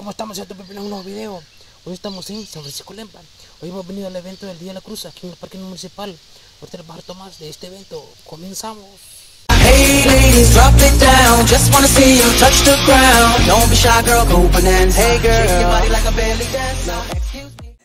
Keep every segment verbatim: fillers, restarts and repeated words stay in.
¿cómo estamos? Ya te en un nuevo video. Hoy estamos en San Francisco Lempa. Hoy hemos venido al evento del Día de la Cruz aquí en el Parque Municipal. Ahorita les voy a dar más de este evento. Comenzamos. Hey ladies, drop it down. Just wanna see you touch the ground. Don't be shy, girl, go bananas. Hey girl, shake your body like a belly dancer. Excuse me.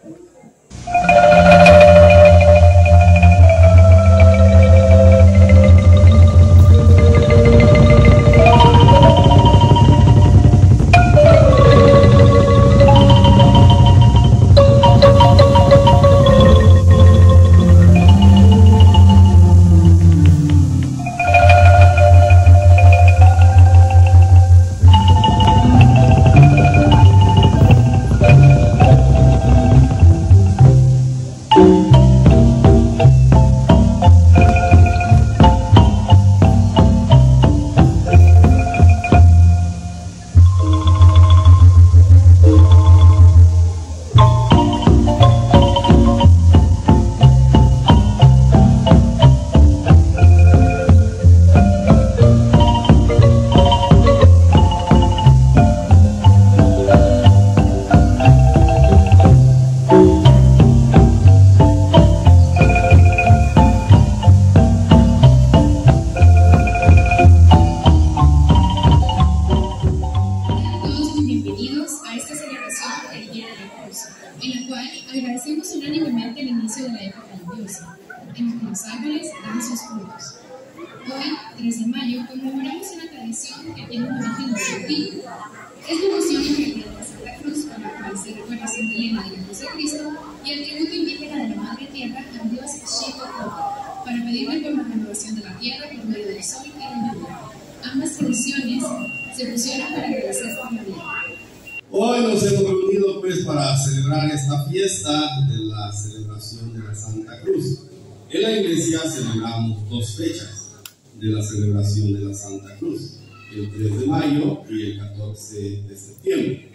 En la cual agradecemos unánimemente el inicio de la época lluviosa, en la que los árboles dan sus frutos. Hoy, tres de mayo, conmemoramos una tradición que tiene un origen muy antiguo. Es la devoción en realidad de la Santa Cruz, con la cual se recuerda a Santa Elena de la Cruz de Cristo y el tributo indígena de la Madre Tierra al dios Xicoténcatl, para pedirle por la renovación de la tierra por medio del sol y la lluvia. Ambas tradiciones se pusieron para agradecer por la vida. Hoy nos hemos reunido pues para celebrar esta fiesta de la celebración de la Santa Cruz. En la iglesia celebramos dos fechas de la celebración de la Santa Cruz, el tres de mayo y el catorce de septiembre.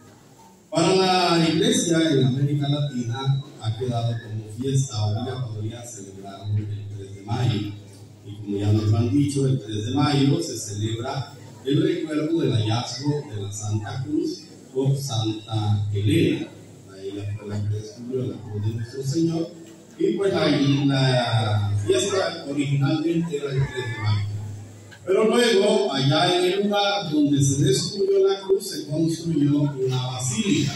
Para la iglesia en América Latina ha quedado como fiesta obligatoria celebrar el tres de mayo. Y como ya nos lo han dicho, el tres de mayo se celebra el recuerdo del hallazgo de la Santa Cruz por Santa Elena. Ella fue la que descubrió la cruz de nuestro Señor, y pues la, la fiesta originalmente era el tres de mayo. Pero luego, allá en el lugar donde se descubrió la cruz, se construyó una basílica.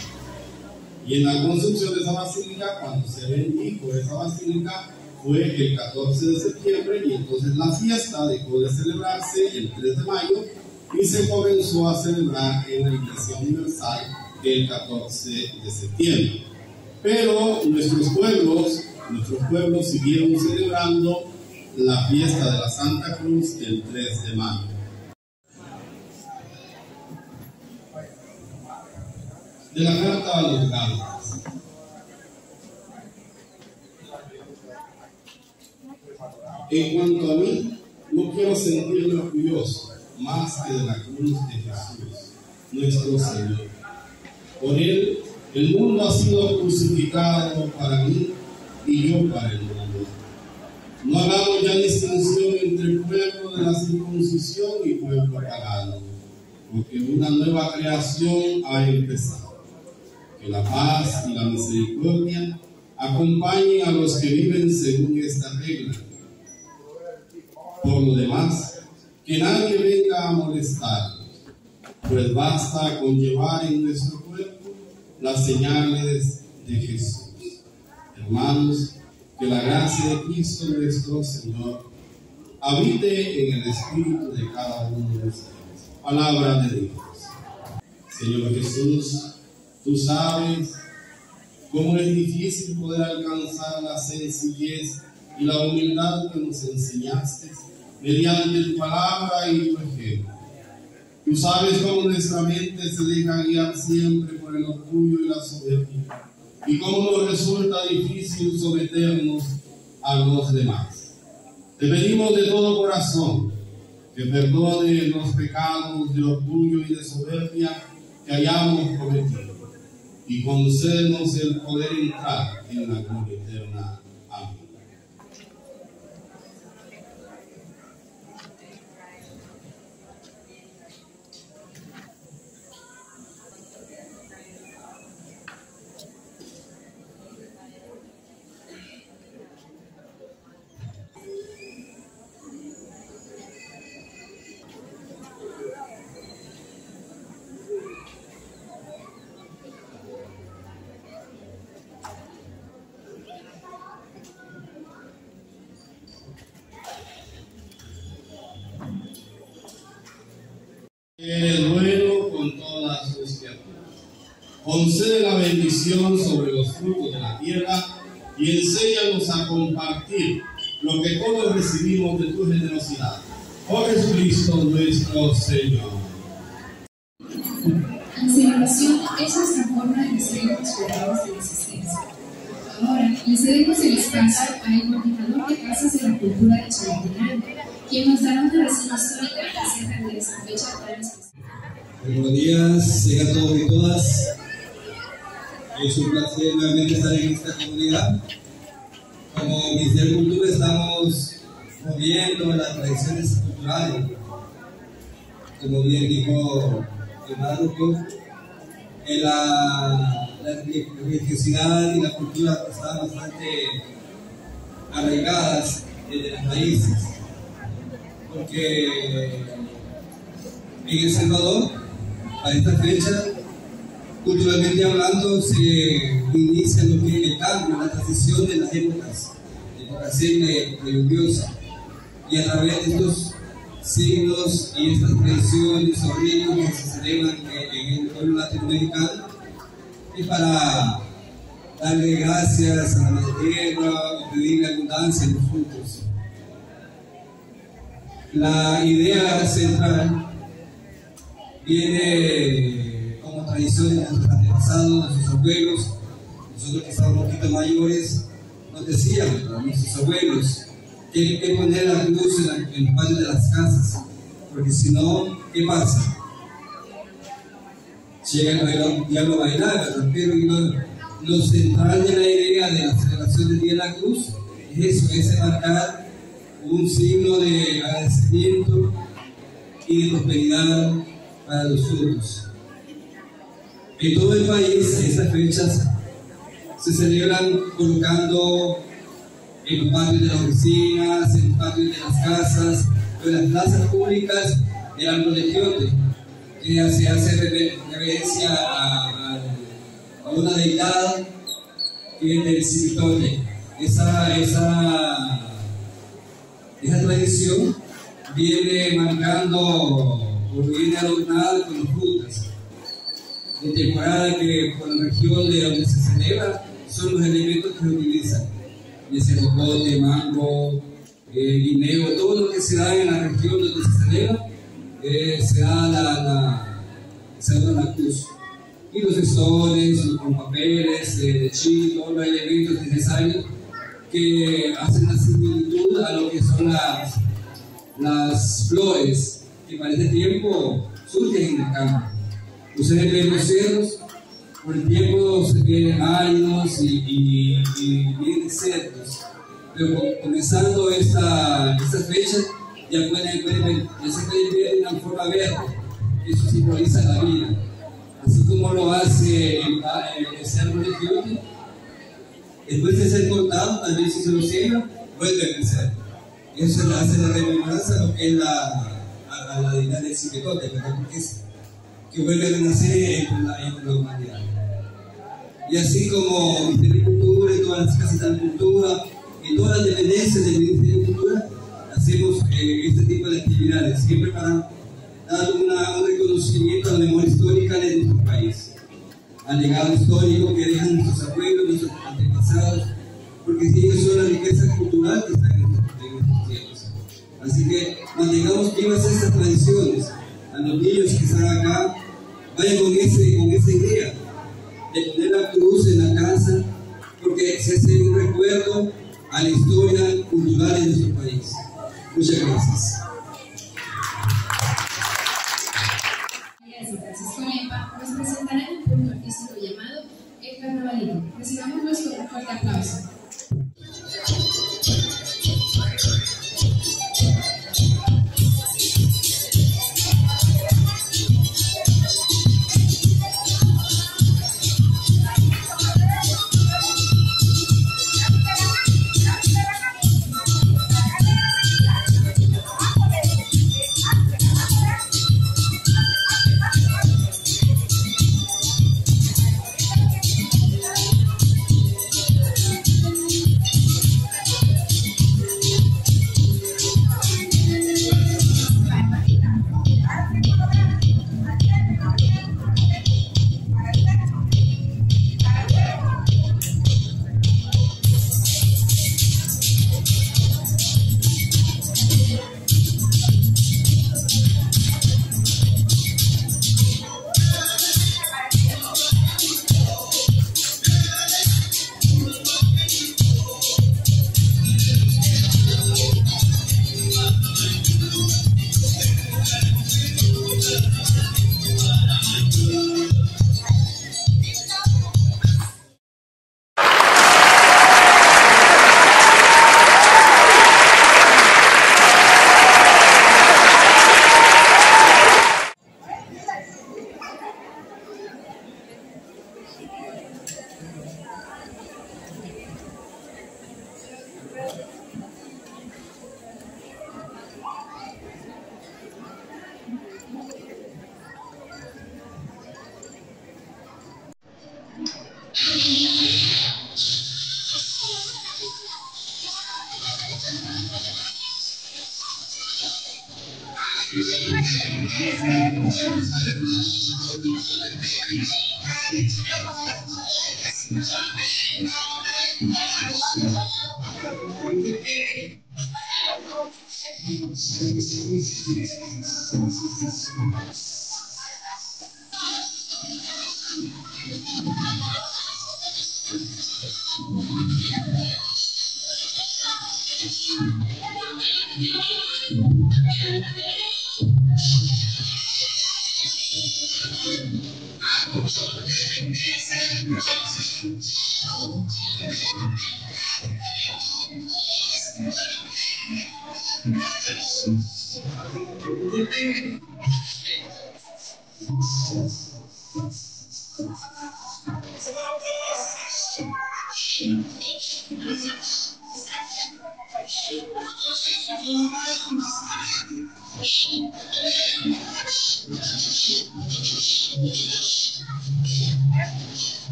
Y en la construcción de esa basílica, cuando se bendijo esa basílica, fue el catorce de septiembre, y entonces la fiesta dejó de celebrarse el tres de mayo y se comenzó a celebrar en la Iglesia Universal el catorce de septiembre. Pero nuestros pueblos, nuestros pueblos siguieron celebrando la fiesta de la Santa Cruz el tres de mayo. De la carta a los Gálatas. En cuanto a mí, no quiero sentirme orgulloso más que de la cruz de Jesús, nuestro Señor. Por Él, el mundo ha sido crucificado para mí y yo para el mundo. No hagamos ya distinción entre el pueblo de la circuncisión y pueblo pagano, porque una nueva creación ha empezado. Que la paz y la misericordia acompañen a los que viven según esta regla. Por lo demás, que nadie venga a molestarnos, pues basta con llevar en nuestro cuerpo las señales de Jesús. Hermanos, que la gracia de Cristo nuestro Señor habite en el espíritu de cada uno de ustedes. Palabra de Dios. Señor Jesús, tú sabes cómo es difícil poder alcanzar la sencillez y la humildad que nos enseñaste mediante tu palabra y tu ejemplo. Tú sabes cómo nuestra mente se deja guiar siempre por el orgullo y la soberbia, y cómo nos resulta difícil someternos a los demás. Te pedimos de todo corazón que perdone los pecados de orgullo y de soberbia que hayamos cometido, y concédenos el poder entrar en la gloria eterna. Amén. Eres bueno con todas sus criaturas. Concede la bendición sobre los frutos de la tierra y enséñanos a compartir lo que todos recibimos de tu generosidad. Por Jesucristo nuestro Señor. La celebración es nuestra forma de recibir los cuidados de la existencia. Ahora le cedemos el espacio al coordinador de Casas de la Cultura de Chalatenango, quien nos dará una reseña histórica acerca de esta fecha tan especial. Buenos días, tengan todos y todas. Es un placer nuevamente estar en esta comunidad. Como Ministerio de Cultura estamos moviendo las tradiciones culturales. Como bien dijo el Marco, en la, la religiosidad y la cultura están bastante arraigadas desde las raíces. Porque en El Salvador, a esta fecha, culturalmente hablando, se inicia lo que es el cambio, la transición de las épocas, época seca y lluviosa. Y a través de estos signos y estas tradiciones o ritos que se celebran en el pueblo latinoamericano, es para darle gracias a la tierra y pedirle abundancia en los frutos. La idea central viene como tradición de nuestros antepasados, de nuestros abuelos. Nosotros que estamos un poquito mayores nos decían a nuestros abuelos que hay que poner la cruz en, la, en el patio de las casas, porque si no, ¿qué pasa? Llega el diablo a bailar, pero lo, lo central de la idea de la celebración del Día de la Cruz es eso, es marcar un signo de agradecimiento y de prosperidad para los frutos. En todo el país, estas fechas se celebran colocando en los patios de las oficinas, en los patios de las casas, en las plazas públicas, el árbol de Quiote, que se hace reverencia a, a, a una deidad que es del Civitote. Esa, esa, esa tradición viene marcando o viene adornada con las frutas. De temporada que por la región de donde se celebra son los elementos que se utilizan, ya sea jocote, mango, eh, guineo, todo lo que se da en la región donde se celebra, eh, se da la, la, se da la cruz. Y los gestores, con papeles, eh, de chile, todos los elementos necesarios que hacen la similitud a lo que son las, las flores que para este tiempo surgen en el campo. Ustedes ven los cerros, por el tiempo se vienen áridos y, y, y vienen secos, pero comenzando esta, esta fecha ya, pueden, pueden, ya se pueden ver de una forma verde, eso simboliza la vida, así como lo hace el, el, el cerro de Quiote. Después de ser cortado, también si se lo siembra, vuelve a crecer. Eso le hace la remembranza a lo que es la, a, a la deidad del Civitote, porque es que vuelve a renacer entre la, entre la humanidad. Y así como Ministerio de Cultura y todas las casas de la cultura y todas las dependencias del Ministerio de Cultura, hacemos eh, este tipo de actividades, siempre para dar una, un reconocimiento a la memoria histórica de nuestro país, al legado histórico que dejan nuestros abuelos, nuestros antepasados, porque si ellos son la riqueza cultural que está en nuestros tiempos. Así que mantengamos vivas estas tradiciones. A los niños que están acá, vayan con, ese, con esa idea de poner la cruz en la casa, porque se hace un recuerdo a la historia cultural de nuestro país. Muchas gracias. Gracias, Francisco Lempa nos presentará un punto artístico llamado El Carnavalito. Recibámoslo con un fuerte aplauso.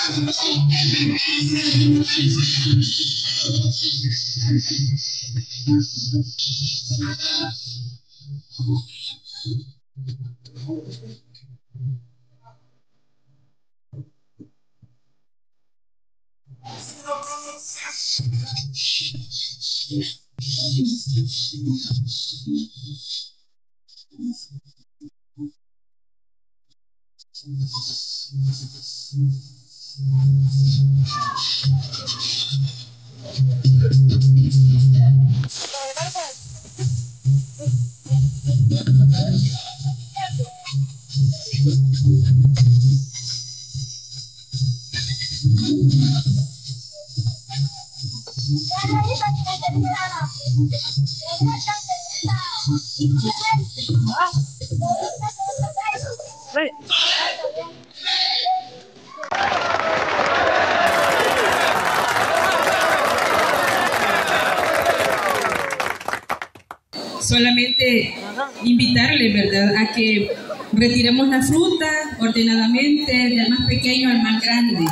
Solamente invitarle, ¿verdad?, a que retiremos la fruta ordenadamente, del más pequeño al más grande.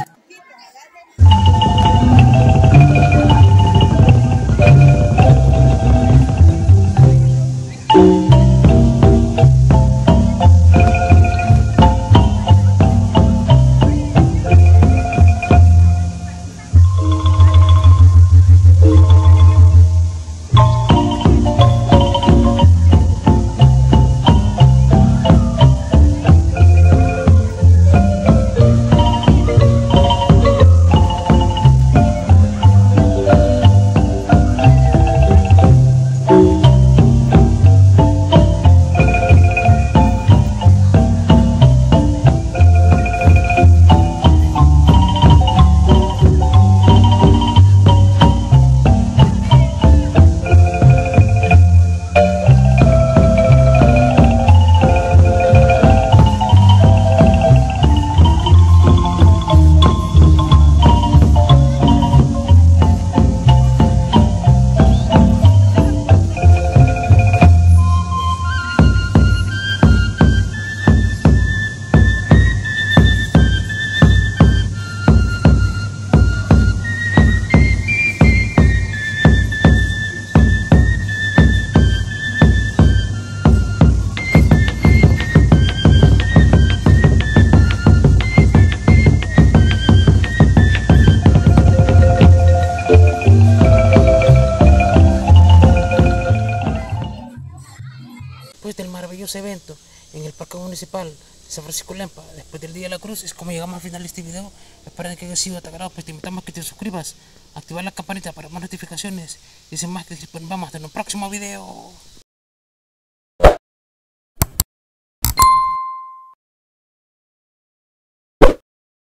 Después del maravilloso evento en el Parque Municipal de San Francisco Lempa, después del Día de la Cruz, es como llegamos al final de este video. Espero que haya sido de agrado, pues te invitamos a que te suscribas, activar la campanita para más notificaciones y sin más que decir, pues vamos hasta un próximo video.